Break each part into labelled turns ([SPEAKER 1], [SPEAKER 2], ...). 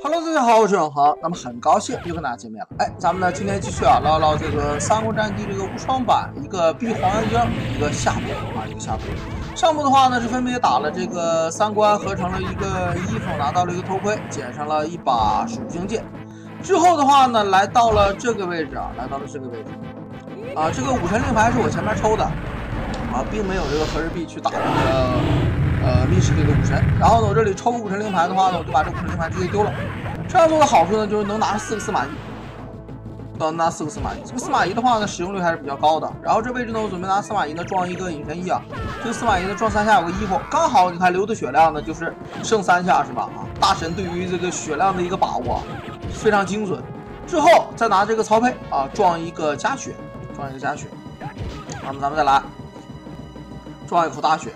[SPEAKER 1] Hello， 大家好，我是永恒。那么很高兴又跟大家见面了。哎，咱们呢今天继续聊聊这个《三国战记》这个无双版，一个逼黄猿精，一个下部啊，一个下部。上部的话呢是分别打了这个3关，合成了一个衣服，拿到了一个头盔，捡上了一把属性剑。之后的话呢，来到了这个位置啊，这个武神令牌是我前面抽的啊，并没有这个和日币去打这个密室这个武神。然后呢，我这里抽武神令牌的话呢，我就把这个武神令牌直接丢了。这样做的好处呢，就是能拿4个司马懿，拿4个司马懿。这个司马懿的话呢，使用率还是比较高的。然后这位置呢，我准备拿司马懿呢装一个隐身衣啊。这个司马懿呢装3下有个衣服，刚好你看流的血量呢就是剩3下是吧？啊，大神对于这个血量的一个把握非常精准。之后再拿这个曹配啊装一个加血，那么咱们再来装一口大血。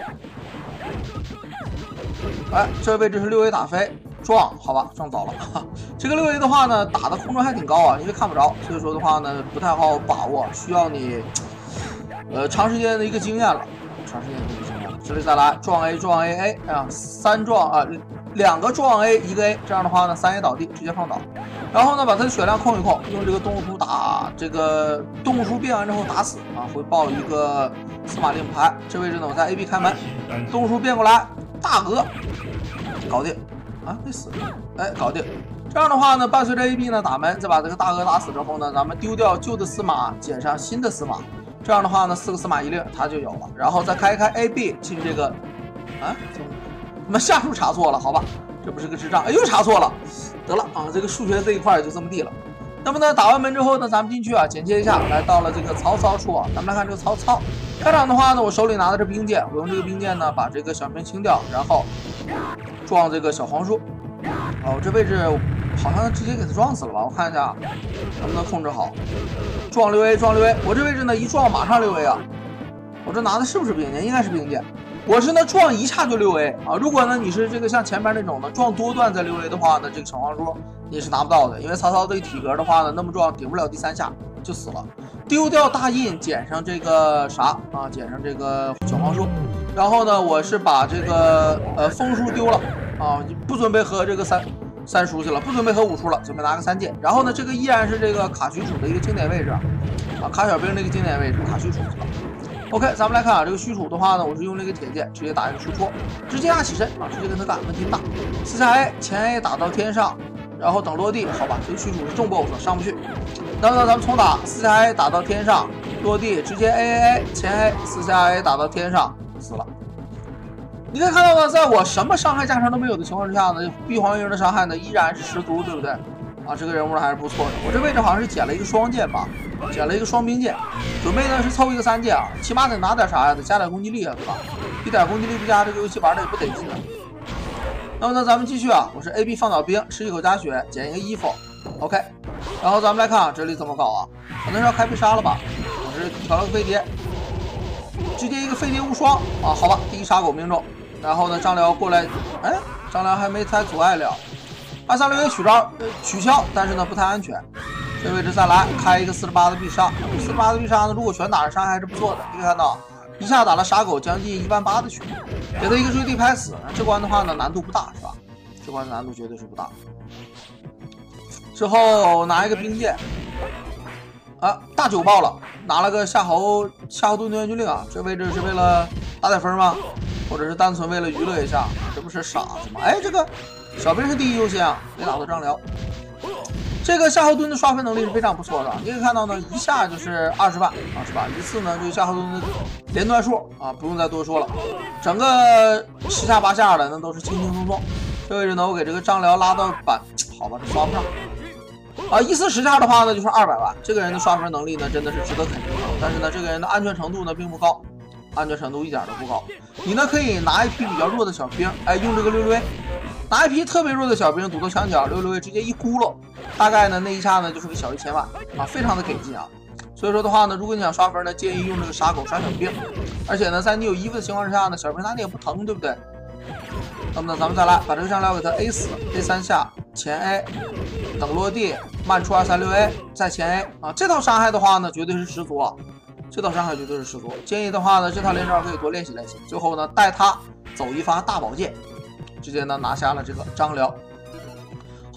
[SPEAKER 1] 哎，这个位置是6A 打飞。撞好吧，撞早了。这个6A 的话呢，打的空中还挺高啊，因为看不着，所以说的话呢，不太好把握，需要你长时间的一个经验了。这里再来撞 A 撞 AA 啊，3撞啊，2个撞 A 1个 A， 这样的话呢3A 倒地直接放倒。然后呢，把他的血量控一控，用这个动物书打这个动物书变完之后打死啊，会爆一个司马令牌。这位置呢，我在 AB 开门，动物书变过来，大哥搞定。啊，没死，哎，搞定。这样的话呢，伴随着 AB 呢打门，再把这个大哥打死之后呢，咱们丢掉旧的司马，捡上新的司马。这样的话呢，4个司马懿令它就有了。然后再开一开 AB 进这个，啊，怎么下数查错了？好吧，这不是个智障，哎，又查错了。得了啊，这个数学这一块也就这么地了。那么呢，打完门之后呢，咱们进去啊，简介一下，来到了这个曹操处啊。咱们来看这个曹操。开场的话呢，我手里拿的是兵剑，我用这个兵剑呢把这个小兵清掉，然后撞这个小黄树。哦，这位置好像直接给他撞死了吧？我看一下能不能控制好。撞6A，我这位置呢一撞马上6A 啊！我这拿的是不是兵剑？应该是兵剑。我是呢撞一下就6A 啊！如果呢你是这个像前面那种的撞多段再6A 的话呢，这个小黄书你是拿不到的，因为曹操这个体格的话呢，那么撞顶不了第3下就死了。丢掉大印，捡上这个啥啊？捡上这个小黄书。然后呢，我是把这个风书丢了啊，不准备和这个三书去了，不准备和5书了，准备拿个3剑。然后呢，这个依然是这个卡许褚的一个经典位置啊，卡小兵的一个经典位置，卡许褚去了。OK， 咱们来看啊，这个许褚的话呢，我是用这个铁剑直接打一个输出，直接压起身啊，直接跟他干，问题不大。4下 A 前 A 打到天上，然后等落地，好吧，这个许褚是重 BOSS， 上不去。那么呢，咱们重打4下 A 打到天上，落地直接 AAA 前 A 4下 A 打到天上死了。你可以看到呢，在我什么伤害加成都没有的情况之下呢，逼黄猿的伤害呢依然是十足，对不对？啊，这个人物呢还是不错的。我这位置好像是捡了一个双剑吧，捡了一个双兵剑，准备呢是凑一个3剑啊，起码得拿点啥呀？得加点攻击力啊，对吧？一点攻击力不加，这个游戏玩的也不得劲啊。那么呢，咱们继续啊，我是 AB 放倒兵，吃一口加血，捡一个衣服 ，OK。然后咱们来看啊，这里怎么搞啊？可能是要开必杀了吧？我是调了个飞碟，直接一个飞碟无双啊，好吧，第一杀狗命中。然后呢，张辽过来，哎，张辽还没太阻碍了，236A 取消，但是呢不太安全。这位置再来开一个48的必杀，48的必杀呢，如果全打上伤害还是不错的。你可以看到，一下打了傻狗将近18000的血，给他一个坠地拍死。这关的话呢难度不大是吧？这关的难度绝对是不大。之后拿一个兵剑，啊，大9爆了，拿了个夏侯惇的援军令啊。这位置是为了打点分吗？或者是单纯为了娱乐一下？这不是傻子吗？哎，这个小兵是第一优先啊，没打到张辽。这个夏侯惇的刷分能力是非常不错的，你可以看到呢，一下就是20万啊，是吧？一次呢，这个夏侯惇的连段数啊，不用再多说了，整个10下8下的那都是轻轻松松。这位置呢，我给这个张辽拉到板，好吧，这刷不上。啊，一次10下的话呢，就是200万。这个人的刷分能力呢，真的是值得肯定的。但是呢，这个人的安全程度呢，并不高，安全程度一点都不高。你呢，可以拿一批比较弱的小兵，哎，用这个66A，拿一批特别弱的小兵堵到墙角，66A直接一咕噜，大概呢那一下呢就是个小1000万啊，非常的给劲啊。所以说的话呢，如果你想刷分呢，建议用这个傻狗刷小兵，而且呢，在你有衣服的情况之下呢，小兵打你也不疼，对不对？那么呢，咱们再来把这个张辽给他 A 死 ，A 3下前 A， 等落地，慢出236A， 再前 A 啊，这套伤害的话呢，绝对是十足啊，这套伤害绝对是十足。建议的话呢，这套连招可以多练习练习。最后呢，带他走一发大宝剑，直接呢拿下了这个张辽。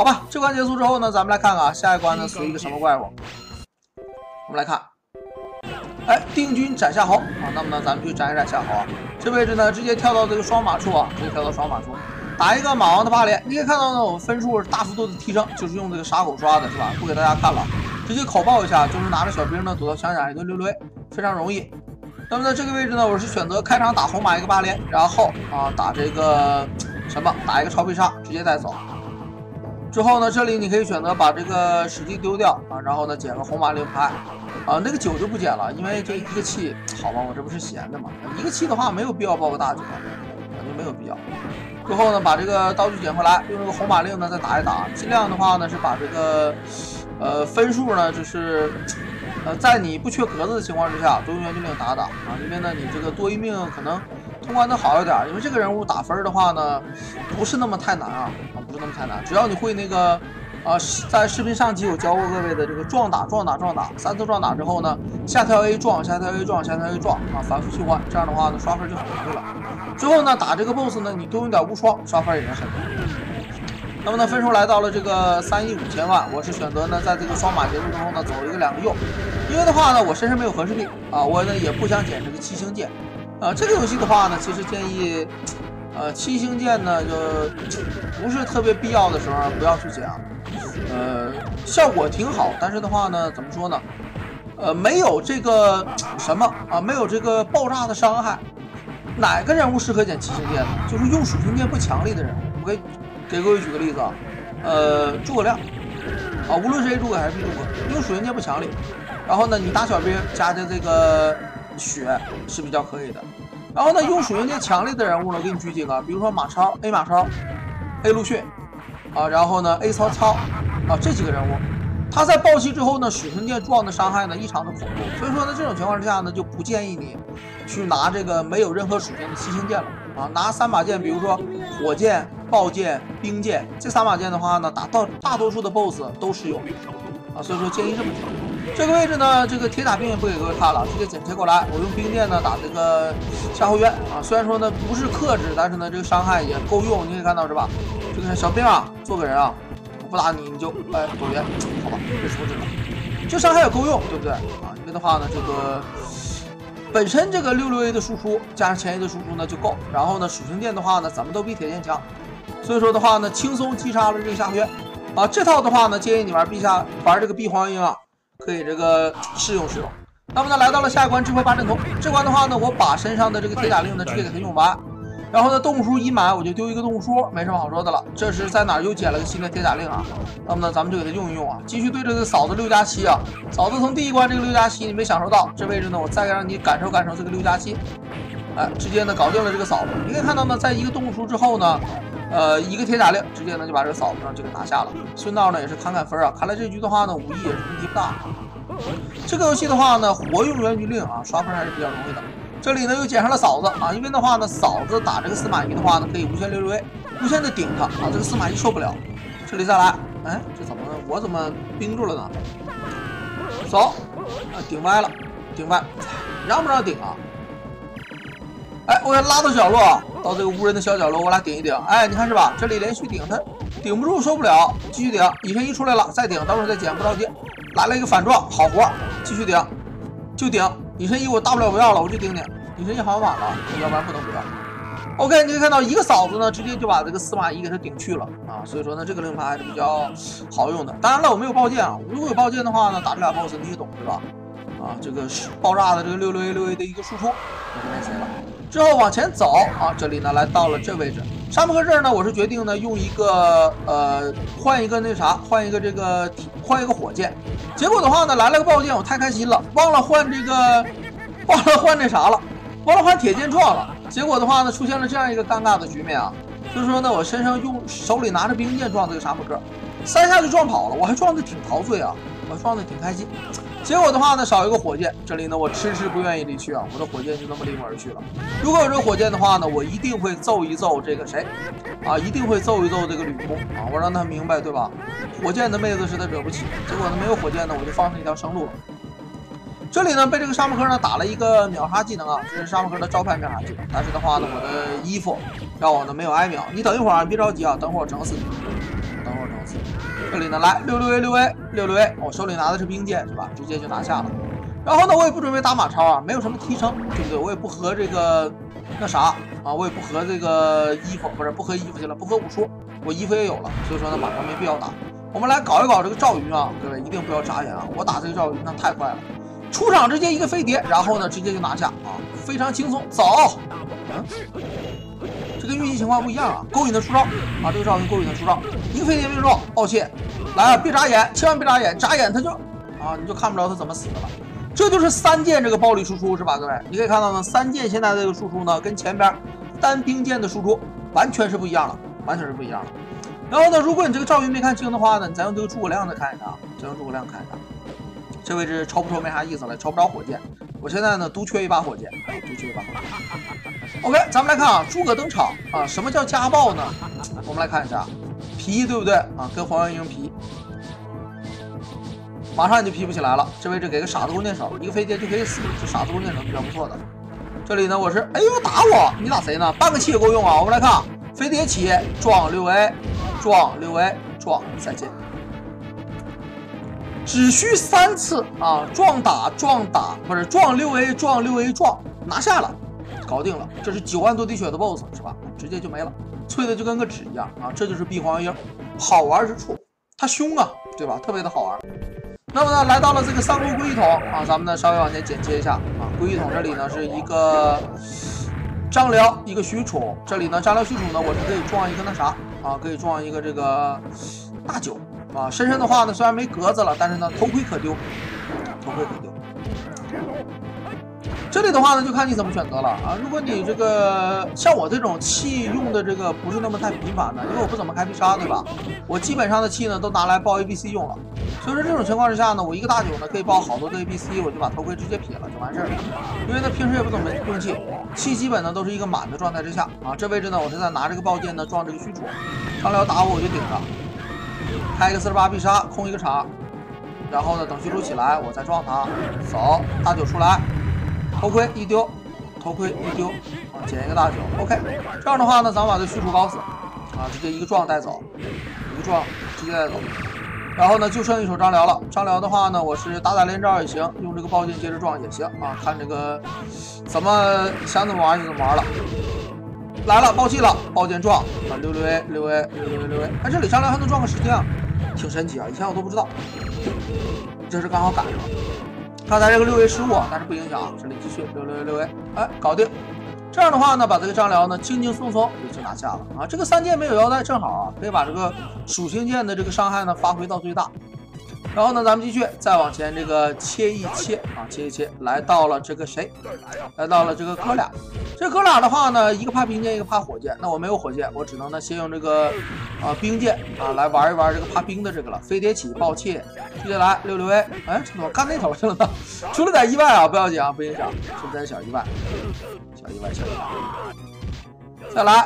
[SPEAKER 1] 好吧，这关结束之后呢，咱们来看看啊，下一关呢随一个什么怪物。我们来看，哎，定军斩夏侯啊，那么呢，咱们去斩一斩夏侯啊。这位置呢，直接跳到这个双马处啊，直接跳到双马处，打一个马王的8连。你可以看到呢，我们分数大幅度的提升，就是用这个傻狗刷的，是吧？不给大家看了，直接口爆一下，就是拿着小兵呢躲到墙角一个溜溜 A， 非常容易。那么呢，这个位置呢，我是选择开场打红马一个8连，然后啊打这个什么，打一个超必杀，直接带走。之后呢，这里你可以选择把这个史记丢掉啊，然后呢捡个红马6牌啊，那个9就不捡了，因为这一个气，好吧，我这不是闲的嘛，一个气的话没有必要爆个大9，感觉没有必要。之后呢，把这个道具捡回来，用这个红马令呢再打一打，尽量的话呢是把这个分数呢就是在你不缺格子的情况之下，多用援军令打打啊，因为呢你这个多一命可能通关的好一点，因为这个人物打分的话呢不是那么太难啊，不是那么太难，只要你会那个在视频上期有教过各位的这个撞打，3次撞打之后呢，下跳 A 撞，下跳 A 撞，下跳 A 撞啊，反复循环，这样的话呢刷分就很容易了。之后呢打这个 BOSS 呢，你多用点无双，刷分也是很容易。那么呢分数来到了这个3亿5千万，我是选择呢在这个双马结束之后呢走一个2个右，因为的话呢我身上没有合适币啊，我呢也不想捡这个7星剑。这个游戏的话呢，其实建议，7星剑呢就不是特别必要的时候不要去捡，效果挺好，但是的话呢，怎么说呢，没有这个什么啊，没有这个爆炸的伤害。哪个人物适合捡7星剑呢？就是用属性剑不强力的人物。我给各位举个例子啊，诸葛亮啊，无论是 A 诸葛还是 B 诸葛，用属性剑不强力，然后呢，你打小兵加的这个血是比较可以的。然后呢，用属性剑强力的人物呢，我给你举几个，比如说马超 A 马超 A 陆逊啊，然后呢 A 曹操啊，这几个人物，他在爆气之后呢，属性剑撞的伤害呢异常的恐怖，所以说呢，这种情况之下呢，就不建议你去拿这个没有任何属性的7星剑了啊，拿3把剑，比如说火箭、爆剑、冰剑，这3把剑的话呢，打到大多数的 BOSS 都适用啊，所以说建议这么做。这个位置呢，这个铁甲兵也不给各位看了，直接剪切过来。我用冰剑呢打这个夏侯渊啊，虽然说呢不是克制，但是呢这个伤害也够用。你可以看到是吧？这个小兵啊，做个人啊，我不打你你就躲远，好吧，被戳这个，这伤害也够用，对不对啊？因为的话呢，这个本身这个66A 的输出加上前 A 的输出呢就够，然后呢属性剑的话呢怎么都比铁剑强，所以说的话呢轻松击杀了这个夏侯渊啊。这套的话呢建议你玩这个碧黄鹰啊。可以这个试用。那么呢，来到了下一关智慧8阵图。这关的话呢，我把身上的这个铁甲令呢直接给它用完，然后呢动物书一满我就丢一个动物书，没什么好说的了。这是在哪儿又捡了个新的铁甲令啊？那么呢，咱们就给它用一用啊，继续对这个嫂子6+7啊。嫂子从第一关这个6+7你没享受到，这位置呢我再让你感受这个6+7，直接呢搞定了这个嫂子。你可以看到呢，在一个动物书之后呢。一个铁甲令直接呢就把这个嫂子呢就给拿下了，顺道呢也是砍分啊。看来这局的话呢，武艺也是问题不大。这个游戏的话呢，活用援军令啊，刷分还是比较容易的。这里呢又捡上了嫂子啊，因为的话呢，嫂子打这个司马懿的话呢，可以无限66A，无限的顶他啊，这个司马懿受不了。这里再来，这怎么我怎么冰住了呢？走，顶歪了，顶歪，让不让顶啊？我给他拉到角落，到这个无人的小角落，我俩顶一顶。你看是吧？这里连续顶他，顶不住，受不了，继续顶。以身一出来了，再顶，到时候再捡，不着急。来了一个反撞，好活，继续顶，就顶。以身一我大不了不要了，我就顶你。以身一好像晚了，要不然不能不要。OK， 你可以看到一个嫂子呢，直接就把这个司马懿给他顶去了啊。所以说呢，这个令牌还是比较好用的。当然了，我没有爆剑啊，如果有爆剑的话呢，打这俩 BOSS 你也懂是吧？啊，这个是爆炸的这个66A 的一个输出，我就没谁了。之后往前走啊，这里呢来到了这位置，沙漠克这儿呢，我是决定呢用一个换一个那啥，换一个火箭。结果的话呢来了个爆剑，我太开心了，忘了换那啥了，忘了换铁剑撞了。结果的话呢出现了这样一个尴尬的局面啊，就是说呢我身上手里拿着冰剑撞这个沙漠克，3下就撞跑了，我还撞的挺陶醉啊，我撞的挺开心。结果的话呢，少一个火箭，这里呢我迟迟不愿意离去啊，我的火箭就那么离我而去了。如果有这个火箭的话呢，我一定会揍一揍这个谁啊，一定会揍一揍这个吕布啊，我让他明白对吧？火箭的妹子是他惹不起。结果呢没有火箭呢，我就放他一条生路了。这里呢被这个沙漠克呢打了一个秒杀技能啊，这是沙漠克的招牌秒杀技能。但是的话呢，我的衣服让我呢没有挨秒。你等一会儿啊，你别着急啊，等会儿整死你，等会儿整死你。 这里呢来6A，我手里拿的是兵剑是吧？直接就拿下了。然后呢，我也不准备打马超啊，没有什么提升，对不对？我也不合这个那啥啊，我也不合这个衣服，不是不合衣服去了，不合武术，我衣服也有了，所以说呢马上没必要打。我们来搞一搞这个赵云啊，各位一定不要眨眼啊！我打这个赵云那太快了，出场直接一个飞碟，然后呢直接就拿下啊，非常轻松。走，这跟预计情况不一样啊，勾引的出招啊，这个赵云勾引的出招，一个飞碟命中，抱歉，来啊，别眨眼，千万别眨眼，眨眼他就啊你就看不着他怎么死的了。这就是3件这个暴力输出是吧，各位？你可以看到呢，3件现在这个输出呢，跟前边单兵剑的输出完全是不一样了，完全是不一样的。然后呢，如果你这个赵云没看清的话呢，你再用这个诸葛亮再看一下啊，再用诸葛亮看一下。这位置抽不抽没啥意思了，抽不着火箭。我现在呢独缺一把火箭，独缺一把火箭。OK， 咱们来看啊，诸葛登场啊，什么叫家暴呢？我们来看一下，皮对不对啊？跟黄元英皮。马上你就劈不起来了，这位置给个傻子弓箭手，一个飞碟就可以死，这傻子弓箭手比较不错的。这里呢我是，哎呦打我，你打谁呢？半个气也够用啊！我们来看，飞碟起撞6A， 撞6A， 撞再见，只需3次啊！撞打，不是撞6A， 撞6A， 撞拿下了，搞定了。这是9万多滴血的 BOSS 是吧？直接就没了，脆的就跟个纸一样啊！这就是碧黄鹰好玩之处，它凶啊，对吧？特别的好玩。那么呢，来到了这个三国归一统啊，咱们呢稍微往前剪切一下啊。归一统这里呢是一个张辽，一个许褚。这里呢张辽、许褚呢，我是可以撞一个那啥啊，可以撞一个这个大9啊。身上的话呢虽然没格子了，但是呢头盔可丢，头盔可丢。这里的话呢就看你怎么选择了啊。如果你这个像我这种气用的这个不是那么太频繁的，因为我不怎么开必杀，对吧？我基本上的气呢都拿来爆 ABC 用了。所以说这种情况之下呢，我一个大9呢可以爆好多个 ABC， 我就把头盔直接撇了就完事儿了。因为呢平时也不怎么用气，气基本呢都是一个满的状态之下啊。这位置呢我是在拿这个宝剑呢撞这个许褚，张辽打我就顶着，开一个48必杀，空一个场，然后呢等许褚起来我再撞他，走大9出来，头盔一丢，头盔一丢啊，捡一个大9 ，OK。这样的话呢咱们把这许褚搞死啊，直接一个撞带走，一个撞直接带走。然后呢，就剩一手张辽了。张辽的话呢，我是打连招也行，用这个宝剑接着撞也行啊，看这个怎么想怎么玩就怎么玩了。来了，爆气了，宝剑撞啊，6A，哎，这里张辽还能撞个10天啊，挺神奇啊，以前我都不知道，这是刚好赶上了。刚才这个6A 失误啊，但是不影响啊，这里继续6A，哎，搞定。这样的话呢，把这个张辽呢轻轻松松也就拿下了啊！这个3件没有腰带，正好啊，可以把这个属性剑的这个伤害呢发挥到最大。然后呢，咱们继续再往前这个切一切啊，切一切，来到了这个谁？来到了这个哥俩。这哥俩的话呢，一个怕兵剑，一个怕火箭。那我没有火箭，我只能呢先用这个兵剑啊来玩一玩这个怕兵的这个了。飞碟起，爆气，接下来6A，哎，这怎么干那头去了呢？出了点意外啊，不要紧啊，不影响，出了点小意外，小意外。再来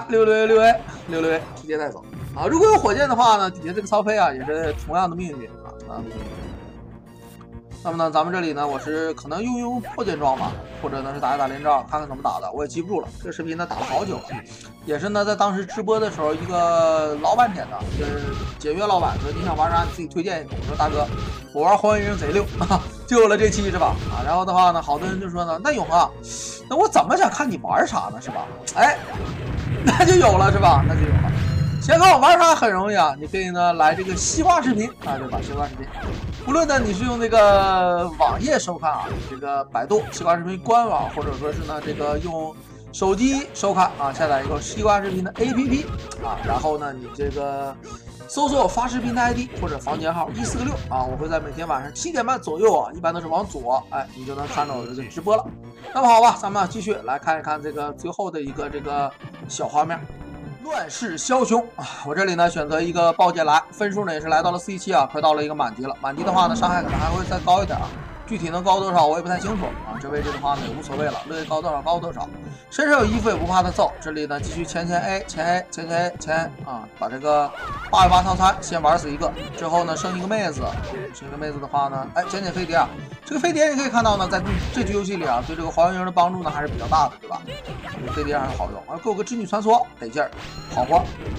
[SPEAKER 1] 6A，直接带走啊！如果有火箭的话呢，底下这个曹飞啊也是同样的命运啊，同样的命运。那么呢，咱们这里呢，我是可能用破剑装吧，或者呢是打连招，看看怎么打的，我也记不住了。这个视频呢打了好久了，也是呢在当时直播的时候，一个老板点的，一个简约老板说你想玩啥，你自己推荐一个。我说大哥，我玩黄元英贼溜，就有了这期是吧？啊，然后的话呢，好多人就说呢，那永恒，那我怎么想看你玩啥呢是吧？哎，那就有了是吧？那就有了。想看我玩啥很容易啊，你可以呢来这个西瓜视频啊，对吧？西瓜视频。无论呢你是用这个网页收看啊，这个百度西瓜视频官网，或者说是呢这个用手机收看啊，下载一个西瓜视频的 APP 啊，然后呢你这个搜索发视频的 ID 或者房间号1466啊，我会在每天晚上7点半左右啊，一般都是往左，哎，你就能看到我这个直播了。那么好吧，咱们继续来看一看这个最后的一个这个小画面。乱世枭雄啊！我这里呢选择一个宝剑来，分数呢也是来到了47啊，快到了一个满级了。满级的话呢，伤害可能还会再高一点啊，具体能高多少我也不太清楚啊。这位置的话呢也无所谓了，乐意高多少高多少。身上有衣服也不怕他揍。这里呢继续前 A 前啊，把这个818套餐先玩死一个，之后呢剩一个妹子，剩一个妹子的话呢，哎捡飞碟啊。这个飞碟你可以看到呢，在这局游戏里啊，对这个黄元英的帮助呢还是比较大的，对吧？这个飞碟还是好用啊，给我个织女传说得劲儿，好活。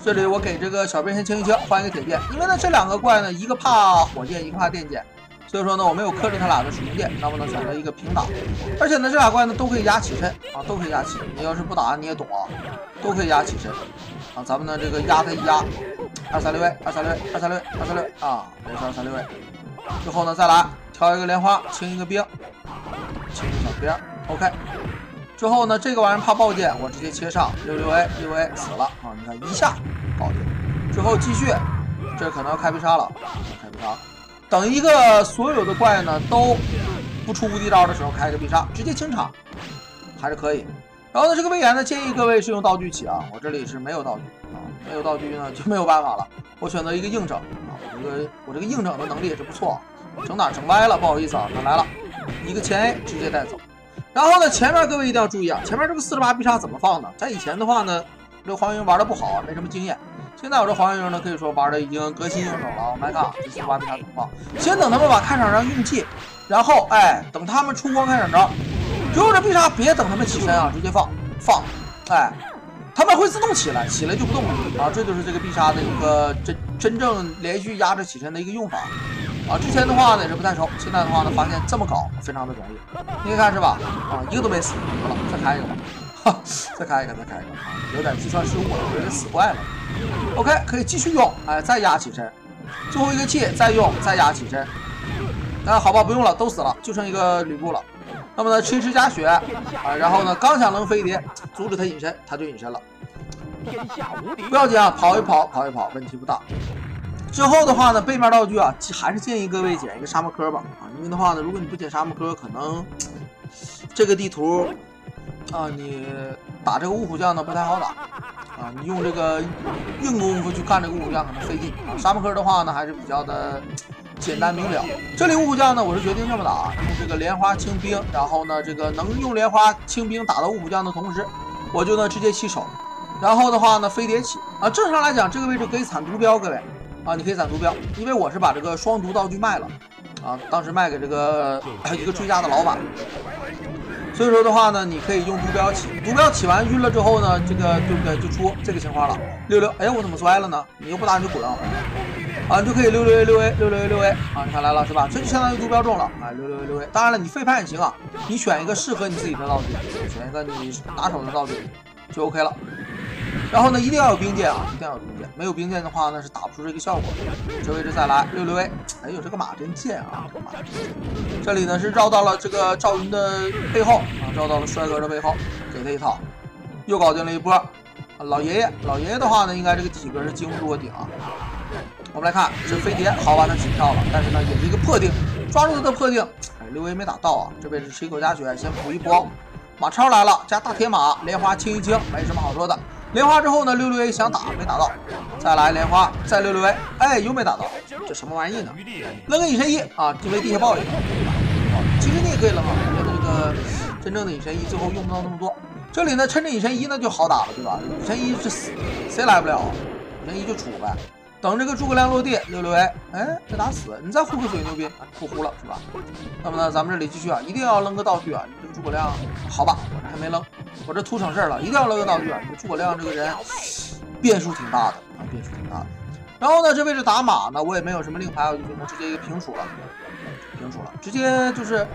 [SPEAKER 1] 这里我给这个小兵先清一清，换一个铁剑，因为呢这两个怪呢，一个怕火箭，一个怕电剑，所以说呢我没有克制他俩的属性键，那么呢选择一个平打，而且呢这俩怪呢都可以压起身啊，都可以压起身，你要是不打你也懂啊，都可以压起身啊，咱们呢这个压他一压，236A 236A 236A 啊，没事236A，之后呢再来挑一个莲花，清一个兵，清一个小兵 ，OK。之后呢，这个玩意儿怕爆剑，我直接切上66A死了啊！你看一下搞定。之后继续，这可能要开必杀了，开必杀。等一个所有的怪呢都不出无敌招的时候，开个必杀，直接清场，还是可以。然后呢，这个威严呢，建议各位是用道具起啊，我这里是没有道具啊，没有道具呢就没有办法了。我选择一个硬整啊，我这个硬整的能力也是不错，整哪整歪了，不好意思啊，他来了，一个前 A 直接带走。然后呢，前面各位一定要注意啊，前面这个48必杀怎么放呢？在以前的话呢，这个黄云玩的不好啊，没什么经验。现在我这黄云呢，可以说玩的已经得心应手了。我们来看这48必杀怎么放，先等他们把开场上用气，然后等他们出光开场招，之后这必杀别等他们起身啊，直接放，他们会自动起来，起来就不动了啊，这就是这个必杀的一个真正连续压着起身的一个用法。啊，之前的话呢也是不太熟，现在的话呢发现这么搞非常的容易，你可以看是吧？啊，一个都没死，得了，再开一个吧，哈，再开一个啊，有点计算失误了，有点死怪了。OK， 可以继续用，再压起身，最后一个气再用，再压起身。好吧，不用了，都死了，就剩一个吕布了。那么呢，吃一吃加血啊，然后呢，刚想扔飞碟，阻止他隐身，他就隐身了。不要紧啊，跑一跑，问题不大。之后的话呢，背面道具啊，还是建议各位捡一个沙漠科吧啊，因为的话呢，如果你不捡沙漠科，可能这个地图啊，你打这个雾虎将呢不太好打啊，你用这个硬功夫去干这个雾虎将可能费劲啊。沙漠科的话呢，还是比较的简单明了。这里雾虎将呢，我是决定这么打，用这个莲花清兵，然后呢，这个能用莲花清兵打到雾虎将的同时，我就呢直接起手，然后的话呢飞碟起啊。正常来讲，这个位置可以铲毒镖，各位。啊，你可以攒毒镖，因为我是把这个双毒道具卖了，啊，当时卖给这个一个追加的老板，所以说的话呢，你可以用毒镖起，毒镖起完晕了之后呢，这个对不对？就出这个情况了。66，哎，我怎么摔了呢？你又不打你就滚啊！啊，你就可以66A，啊，你看来了是吧？这就相当于毒镖中了啊，66A。当然了，你废牌也行啊，你选一个适合你自己的道具，选一个你拿手的道具就 OK 了。然后呢，一定要有兵剑啊，一定要有兵剑。没有兵剑的话呢，是打不出这个效果的。这位置再来66A，哎呦，这个马真贱啊！这个马真贱。这里呢是绕到了这个赵云的背后啊，绕到了帅哥的背后，给他一套，又搞定了一波。老爷爷的话呢，应该这个体格是经不住我顶啊。我们来看这飞碟，好把他起跳了，但是呢也是一个破定，抓住他的破定。哎，6A 没打到啊，这位置吃一口加血，先补一波。马超来了，加大铁马，莲花清一清，没什么好说的。莲花之后呢，66A 想打没打到，再来莲花，再66A，哎，又没打到，这什么玩意呢？扔个隐身衣啊，因为地下爆一个，其实你也可以扔啊，这个真正的隐身衣最后用不到那么多。这里呢，趁着隐身衣呢就好打了，对吧？隐身衣是死，谁来不了？隐身衣就杵呗。等这个诸葛亮落地，66A，哎，这打死，你再呼个水牛逼，不呼了是吧？那么呢，咱们这里继续啊，一定要扔个道具啊，你这个诸葛亮，好吧，我这还没扔。我这图省事了，一定要扔个道具啊！这诸葛亮这个人变数挺大的啊，变数挺大的。然后呢，这位置打马呢，我也没有什么令牌，我就选择直接一个平处了，直接就是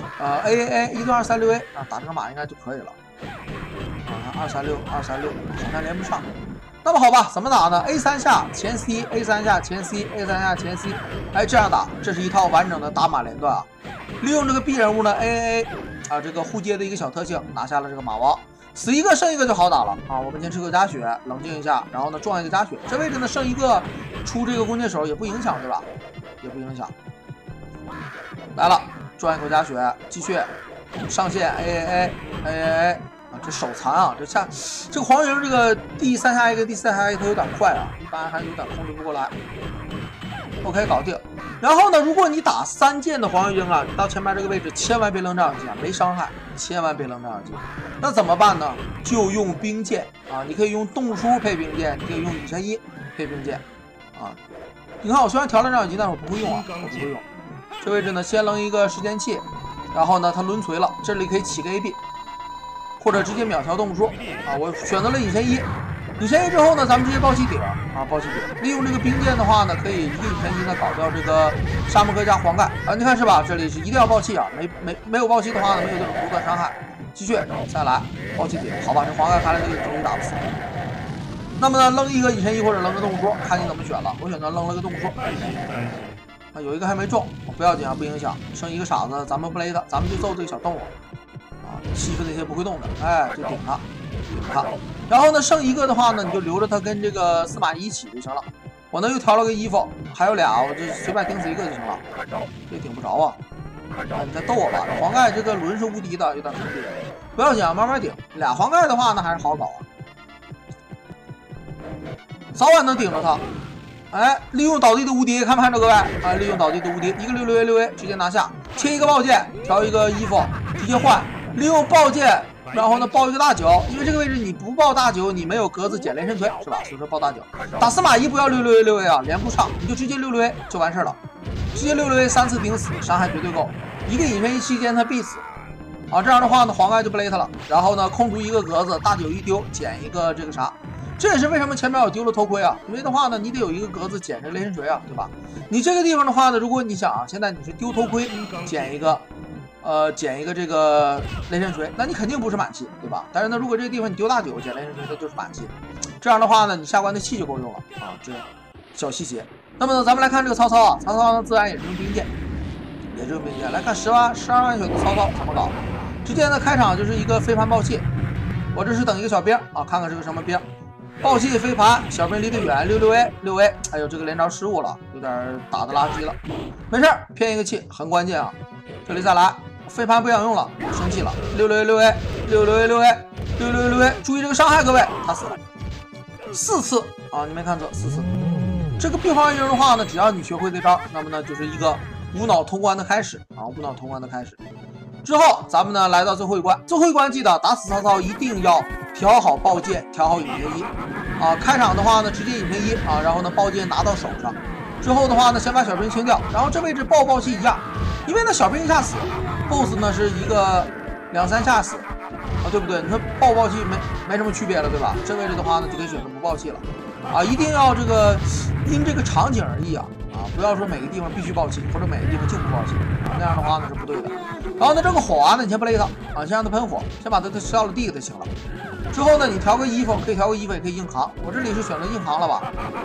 [SPEAKER 1] A 一段236A 啊，打这个马应该就可以了。啊，236，好像连不上。那么好吧，怎么打呢 ？A3 下前 C，A3 下前 C，A3 下前 C， 哎，这样打，这是一套完整的打马连段啊。利用这个 B 人物呢 AAA 啊，这个互接的一个小特性，拿下了这个马王，死一个剩一个就好打了啊。我们先吃个加血，冷静一下，然后呢撞一个加血，这位置呢剩一个出这个弓箭手也不影响，对吧？也不影响。来了，撞一口加血，继续上线 AAA。这手残啊，这个黄云这个第3下 A 跟第4下 A 它有点快啊，一般还有点控制不过来。OK， 搞定。然后呢，如果你打3件的黄云啊，你到前面这个位置千万别扔照相机啊，没伤害，千万别扔照相机。那怎么办呢？就用兵剑啊，你可以用动书配兵剑，你可以用隐身衣配兵剑啊。你看我虽然调了照相机，但是我不会用啊，我不会用。这位置呢，先扔一个时间器，然后呢，它抡锤了，这里可以起个 AB。或者直接秒调动物书啊！我选择了隐身衣， 引前一之后呢，咱们直接暴气顶啊，暴气顶，利用这个冰剑的话呢，可以一个引前一呢搞掉这个沙漠哥加黄盖啊，你看是吧？这里是一定要暴气啊，没有暴气的话呢，没有这种独特伤害。继续再来暴气顶，好吧，这黄盖看来这个终于打不死。那么呢，扔一个引前一或者扔个动物说，看你怎么选了。我选择扔了个动物说。啊，有一个还没中，不要紧啊，不影响。剩一个傻子，咱们不勒他，咱们就揍这个小动物啊，欺负那些不会动的，哎，就顶他，顶他。然后呢，剩一个的话呢，你就留着他跟这个司马懿一起就行了。我呢又调了个衣服，还有俩，我就随便顶死一个就行了。这顶不着啊！你再逗我吧，黄盖这个轮是无敌的，有点坑爹。不要紧啊，慢慢顶。俩黄盖的话呢，还是好搞啊，早晚能顶着他。哎，利用倒地的无敌，看没看着各位？哎，利用倒地的无敌，一个6A 直接拿下，切一个暴剑，调一个衣服，直接换，利用暴剑，然后呢爆一个大九，因为这个位置你不爆大九，你没有格子减连身锤是吧？所以说爆大九。打司马懿不要6A 啊，连不上，你就直接6A 就完事了，直接6A 3次顶死，伤害绝对够，一个引身一期间他必死。啊，这样的话呢，黄盖就不勒他了。然后呢，空出一个格子，大九一丢，捡一个这个啥。这也是为什么前面我丢了头盔啊，因为的话呢，你得有一个格子捡这个雷神锤啊，对吧？你这个地方的话呢，如果你想啊，现在你是丢头盔捡一个这个雷神锤，那你肯定不是满气，对吧？但是呢，如果这个地方你丢大九捡雷神锤，它就是满气。这样的话呢，你下关的气就够用了啊，这小细节。那么呢，咱们来看这个曹操啊，曹操呢自然也是用兵剑，也是用兵剑。来看12万血的曹操怎么搞？直接呢开场就是一个飞盘暴气，我这是等一个小兵啊，看看是个什么兵。暴气飞盘，小兵离得远，6A，哎呦，这个连招失误了，有点打的垃圾了，没事，骗一个气很关键啊。这里再来，飞盘不想用了，生气了，6A，注意这个伤害，各位，他死了4次啊，你没看错，4次。这个闭环营的话呢，只要你学会这招，那么呢就是一个无脑通关的开始啊，无脑通关的开始。之后咱们呢来到最后一关，最后一关记得打死曹操一定要调好暴剑，调好引前一啊。开场的话呢，直接引前一啊，然后呢暴剑拿到手上，之后的话呢，先把小兵清掉，然后这位置暴气一下，因为呢小兵一下死 ，BOSS 呢是一个2、3下死啊，对不对？你说暴气没什么区别了，对吧？这位置的话呢，就可以选择不暴气了啊，一定要这个因这个场景而异啊。不要说每个地方必须暴气，或者每个地方就不暴气啊，那样的话呢是不对的。然后呢，这个火丸呢，你先不勒他啊，先让他喷火，先把他吃到了地就行了。之后呢，你调个衣服，可以调个衣服，也可以硬扛。我这里是选择硬扛了吧？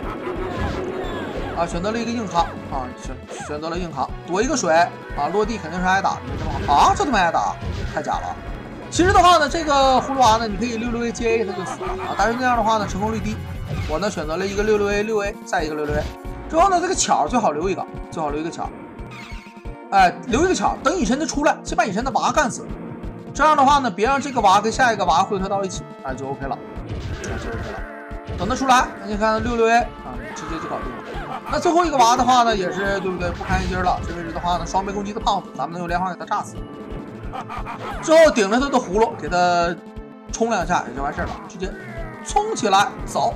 [SPEAKER 1] 啊，选择了一个硬扛啊，选择了硬扛，躲一个水啊，落地肯定是挨打，没这么好啊，这都没挨打，太假了。其实的话呢，这个葫芦娃呢，你可以6A 接 A 他就死了啊，但是那样的话呢，成功率低。我呢选择了一个6A，再一个6A。之后呢，这个巧最好留一个，巧，哎，留一个巧，等隐身的出来，先把隐身的娃干死。这样的话呢，别让这个娃跟下一个娃汇合到一起，哎，就 OK 了，等他出来，你看6A 啊，直接就搞定了。那最后一个娃的话呢，也是对不对？不堪一击了。这位置的话呢，双倍攻击的胖子，咱们能用连环给他炸死。之后顶着他的葫芦，给他冲2下也就完事了，直接冲起来，走，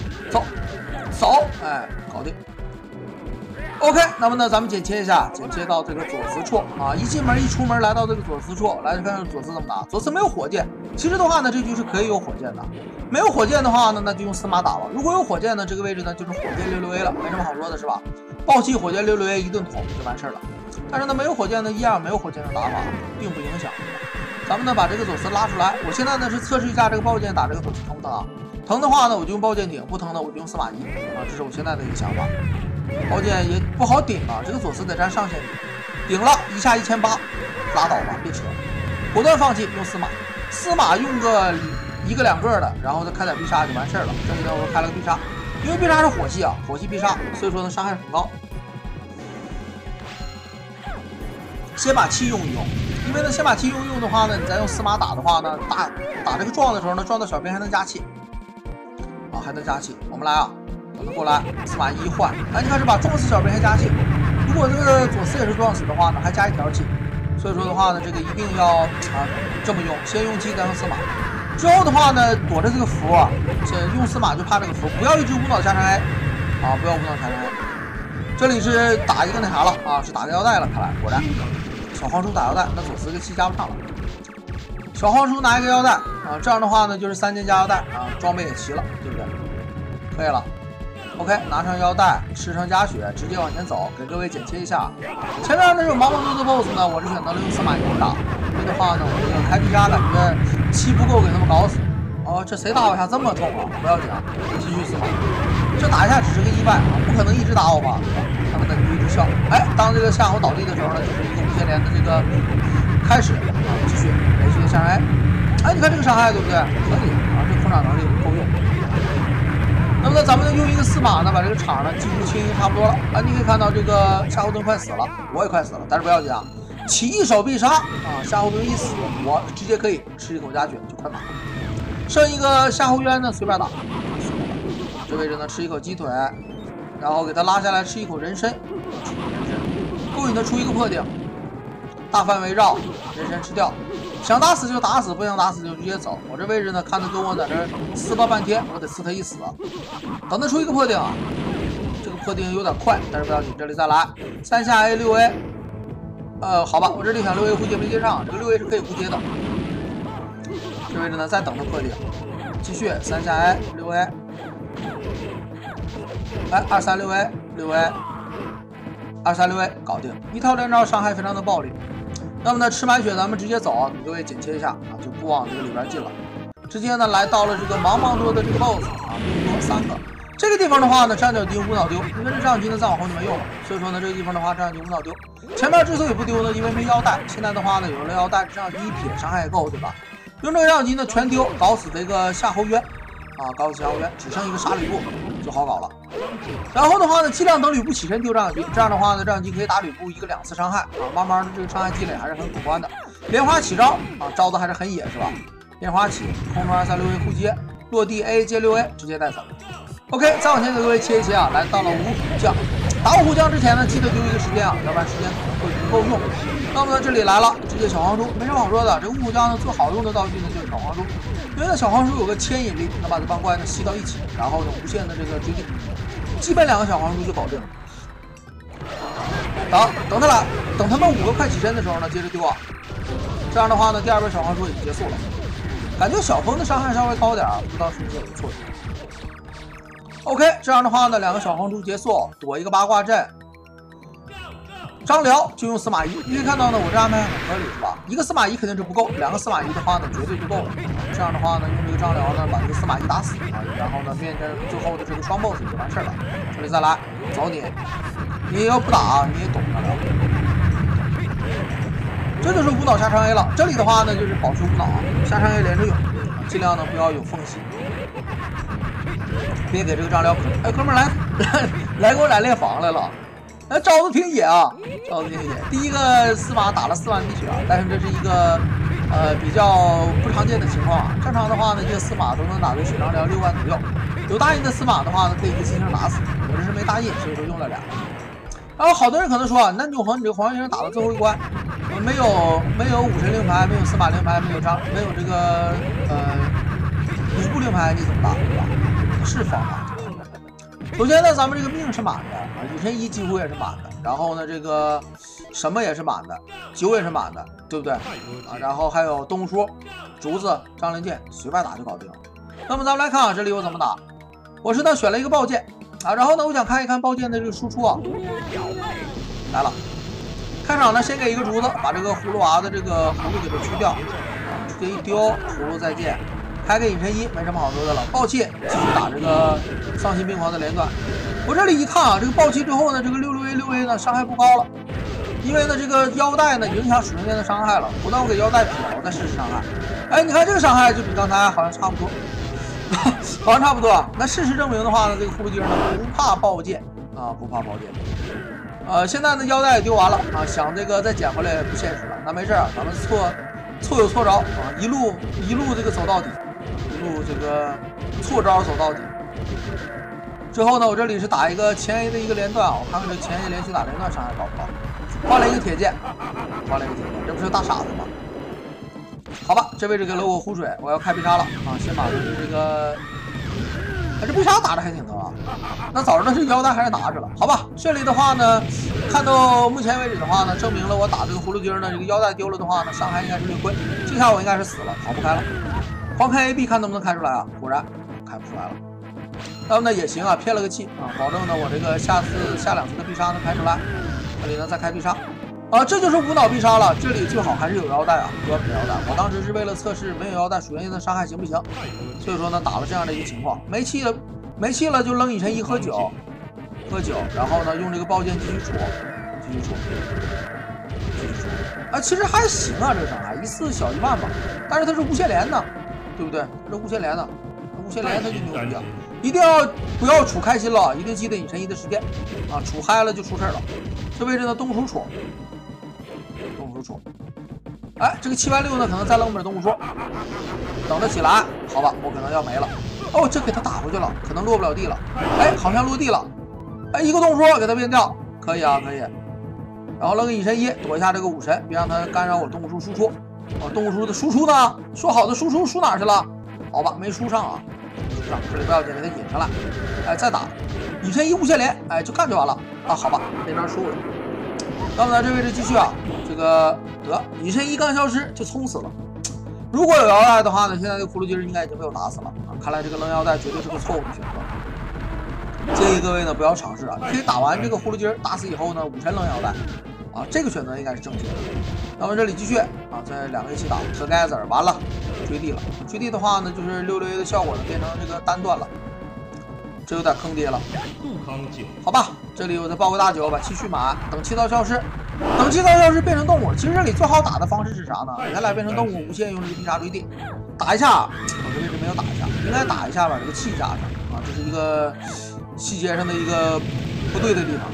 [SPEAKER 1] 哎，搞定。OK， 那么呢，咱们剪切一下，剪切到这个左慈绰啊，一进门一出门来到这个左慈绰，来看看左慈怎么打。左慈没有火箭，其实的话呢，这局是可以有火箭的。没有火箭的话呢，那就用司马打了。如果有火箭呢，这个位置呢就是火箭6A 了，没什么好说的是吧？暴气火箭6A一顿捅就完事了。但是呢，没有火箭呢，一样没有火箭的打法，并不影响。咱们呢把这个左慈拉出来，我现在呢是测试一下这个暴剑打这个左慈疼不疼啊？疼的话呢，我就用暴剑顶；不疼呢，我就用司马懿啊，这是我现在的一个想法。宝剑也不好顶啊，这个左慈得占上限顶了一下1800，拉倒吧，别扯，果断放弃，用司马用个1个2个的，然后再开点必杀就完事了。这里呢我开了个必杀，因为必杀是火系啊，火系必杀，所以说呢伤害很高。先把气用一用，因为呢先把气用一用的话呢，你再用司马打的话呢，打这个撞的时候呢，撞到小兵还能加气啊，还能加气。我们来啊。等他过来，司马懿换，哎，你看是吧？撞死小兵还加气，如果这个左慈也是撞死的话呢，还加1条气。所以说的话呢，这个一定要这么用，先用气再用司马。之后的话呢，躲着这个符啊，先用司马就怕这个符，不要一直无脑加上 A 啊，不要无脑加上 A。这里是打一个那啥了啊，是打个腰带了，看来果然小黄鼠打腰带，那左慈这个气加不上了。 小黄叔拿一个腰带啊，这样的话呢就是3件加腰带啊，装备也齐了，对不对？可以了。OK， 拿上腰带，吃上加血，直接往前走，给各位剪切一下。前面那种茫茫多的 BOSS 呢，我是选择了用司马懿打。这的话呢，我这个开皮杀感觉气不够，给他们搞死。哦，这谁打我一下这么痛啊？不要紧啊，继续司马懿。这打一下只是个意外啊，不可能一直打我吧？他们等于一直笑。哎，当这个夏侯倒地的时候呢，就是一个无限连的这个开始啊，继续连续的下来。哎，你看这个伤害对不对？可以啊，这控场能力够用。那么呢，咱们用一个司马呢，把这个场呢几乎清差不多了啊！你可以看到这个夏侯惇快死了，我也快死了，但是不要紧啊，起一手必杀啊！夏侯惇一死，我直接可以吃一口加血就快马。剩一个夏侯渊呢，随便打。这位置呢，吃一口鸡腿，然后给他拉下来吃一口人参，勾引他出一个破顶，大范围绕，人参吃掉。想打死就打死，不想打死就直接走。我这位置呢，看他跟我在这撕巴半天，我得撕他一死。等他出一个破顶，这个破顶有点快，但是不要紧，这里再来3下 A 6A。好吧，我这里想6A 互接没接上，这个6A 是可以互接的。这位置呢，再等他破顶，继续3下 A 6A。来2 3 6A 6A 2 3 6A 搞定，一套连招伤害非常的暴力。那么呢，吃满血咱们直接走啊，给各位剪切一下啊，就不往这个里边进了，直接呢来到了这个茫茫多的这个 BOSS 啊，并多3个。这个地方的话呢，战脚机无脑丢，因为这战脚机呢再往后就没用了，所以说呢这个地方的话战脚机无脑丢。前面之所以不丢呢，因为没腰带，现在的话呢有了腰带，战脚机一撇伤害也够，对吧？用这个战脚机呢全丢，搞死这个夏侯渊啊，搞死夏侯渊，只剩一个杀吕布就好搞了。然后的话呢，尽量等吕布起身丢战脚机，这样的话呢，战脚机可以打吕布1个2次伤害啊，慢慢的这个伤害积累还是很可观的。莲花起招啊，招的还是很野是吧？莲花起，空中2 3 6A 互接，落地 A 接 6A 直接带走。OK， 再往前给各位切一切啊，来到了五虎将。打五虎将之前呢，记得丢一个时间啊，要不然时间可能会不够用。那么呢，这里来了，直接小黄猪，没什么好说的。这个五虎将呢，最好用的道具呢就是小黄猪，因为呢小黄猪有个牵引力，能把这帮怪呢吸到一起，然后呢无限的这个追击，基本2个小黄猪就搞定了。等他来，等他们5个快起身的时候呢，接着丢啊。这样的话呢，第2波小黄猪已经结束了。感觉小风的伤害稍微高点，不知道是不是有错觉。OK， 这样的话呢，2个小黄猪结束，躲一个八卦阵。张辽就用司马懿，你可以看到呢，我这安排很合理是吧？一个司马懿肯定是不够，2个司马懿的话呢，绝对就够了。这样的话呢，用这个张辽呢，把这个司马懿打死啊，然后呢，面对最后的这个双 BOSS 就完事了。这里再来，走你要不打你也懂的了。这就是无脑下长 A 了。这里的话呢，就是保持无脑，下长 A 连着用，尽量呢不要有缝隙。别给这个张辽哎，哥们儿来给我染猎房来了，哎，招的挺野啊，招的挺野。第一个司马打了4万滴血啊，但是这是一个比较不常见的情况啊。正常的话呢，一个司马都能打对血张辽6万左右。有大印的司马的话呢，可以一次性打死。我这是没大印，所以说用了2个。然后好多人可能说啊，那永恒你这个黄金人打到最后一关，没有武神令牌，没有司马令牌，没有这个吕布令牌，你怎么打对吧？是方法。首先呢，咱们这个命是满的啊，隐身衣几乎也是满的，然后呢，这个什么也是满的，酒也是满的，对不对啊？然后还有东叔、竹子、张灵剑，随便打就搞定了。那么咱们来看啊，这里我怎么打？我是呢选了一个宝剑啊，然后呢，我想看一看宝剑的这个输出啊。来了，开场呢先给一个竹子，把这个葫芦娃的这个葫芦给它去掉，直接一丢，葫芦再见。开个隐身衣没什么好说的了，暴气继续打这个丧心病狂的连段。我这里一看啊，这个暴气之后呢，这个6A 呢伤害不高了，因为呢这个腰带呢影响水晶剑的伤害了。不但我给腰带撇了，我再试试伤害。哎，你看这个伤害就比刚才好像差不多，好像差不多啊。那事实证明的话呢，这个葫芦精呢不怕暴剑啊，不怕暴剑。现在呢腰带也丢完了啊，想这个再捡回来也不现实了。那没事啊，咱们错有错着啊，一路这个走到底。一路这个错招走到底之后呢，我这里是打一个前 A 的一个连段啊，我看看这前 A 连续打连段伤害高不高。换了一个铁剑，这不是大傻子吗？好吧，这位置给了我湖水，我要开必杀了啊！先把这个这必杀打的还挺疼啊。那早知道这腰带还是拿着了，好吧。这里的话呢，看到目前为止的话呢，证明了我打这个葫芦精呢，这个腰带丢了的话呢，伤害应该是略亏。这下我应该是死了，跑不开了。黄开 AB 看能不能开出来啊？果然开不出来了。那么呢也行啊，骗了个气啊，保证呢我这个下两次的必杀能开出来。这里呢再开必杀。这就是无脑必杀了。这里最好还是有腰带啊，不要撇腰带。我当时是为了测试没有腰带属原型的伤害行不行，所以说呢打了这样的一个情况。没气了就扔以神一喝酒，然后呢用这个宝剑继续戳。其实还行啊，这个伤害一次小1万吧，但是它是无限连的，对不对？这无限连的，无限连它就牛逼啊！一定要不要处开心了，一定记得以神一的时间啊，处嗨了就出事了。这位置呢，动物戳。哎，这个76000呢，可能再扔本动物戳，等得起来，好吧，我可能要没了。哦，这给他打回去了，可能落不了地了。哎，好像落地了。哎，一个动物戳给他变掉，可以啊，可以。然后扔个隐身衣，躲一下这个武神，别让他干扰我动物术输出。动物术的输出呢？说好的输出输哪去了？好吧，没输上啊，没输上，这里不要紧，给他引上来。哎，再打隐身衣无限连，哎，就干就完了啊。好吧，那边输了。那么呢，这位置继续啊，这个得隐身衣刚消失就冲死了。如果有腰带的话呢，现在这个葫芦精应该已经被我打死了啊。看来这个扔腰带绝对是个错误的选择。建议各位呢不要尝试啊，你可以打完这个葫芦精打死以后呢，武神扔腰带啊，这个选择应该是正确的。那么这里继续啊，再2个一起打，Together，完了追地了。追地的话呢，就是661的效果呢变成这个单段了。这有点坑爹了，好吧，这里我再爆个大9，把气蓄满，等气道消失，变成动物。其实这里最好打的方式是啥呢？原来变成动物，无限用这个必杀追地，打一下，我这位置没有打一下，应该打一下把这个气加上啊，这是一个细节上的一个不对的地方。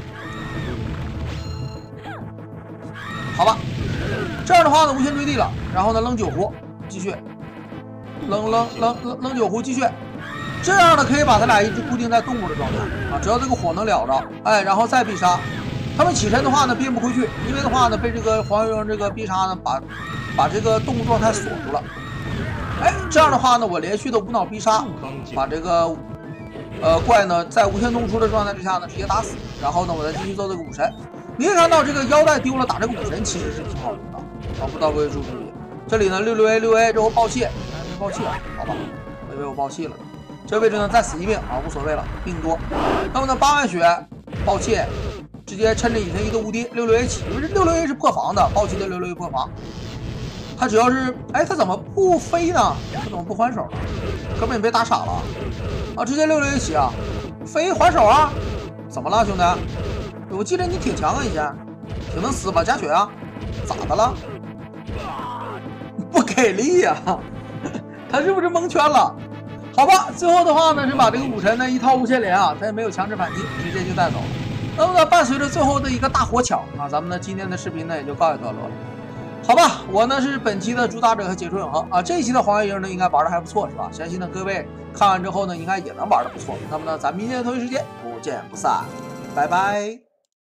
[SPEAKER 1] 好吧，这样的话呢，无限追地了，然后呢扔9壶，继续扔9壶，继续。这样呢，可以把他俩一直固定在动物的状态啊，只要这个火能燎着，哎，然后再必杀。他们起身的话呢，憋不回去，因为的话呢，被这个黄油这个必杀呢，把这个动物状态锁住了。哎，这样的话呢，我连续的无脑必杀，把这个怪呢，在无限动出的状态之下呢，直接打死。然后呢，我再继续做这个武神。你可以看到这个腰带丢了，打这个武神其实是挺好用的啊，不知道各位注意。这里呢，6A 之后爆气，没爆气啊，好吧，我以为我爆气了。这位置呢再死一命啊，无所谓了，病多。那么呢8万血爆气，直接趁着隐身一个无敌，66A起，因为这66A是破防的，爆气的66A破防。他只要是，哎，他怎么不飞呢？他怎么不还手呢？哥们你被打傻了啊！直接66A起啊，飞还手啊？怎么了兄弟？我记得你挺强啊，以前挺能死吧？加血啊？咋的了？不给力呀、啊！他是不是蒙圈了？好吧，最后的话呢是把这个武神呢一套无限连啊，他也没有强制反击，直接就带走了。那么呢，伴随着最后的一个大火抢啊，咱们呢今天的视频呢也就告一段落了。好吧，我呢是本期的主打者和解说永恒啊，这一期的黄月鹰呢应该玩的还不错是吧？相信呢各位看完之后呢应该也能玩的不错。那么呢，咱明天同一时间不见不散，拜拜。